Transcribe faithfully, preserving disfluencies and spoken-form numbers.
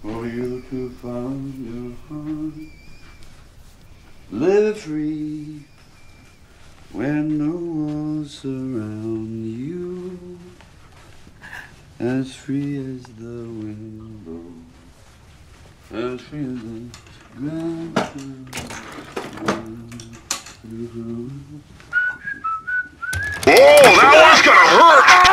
For you to find your heart, live free when no walls surround you, as free as the wind blows, as free as the ground. Oh, that one's gonna hurt!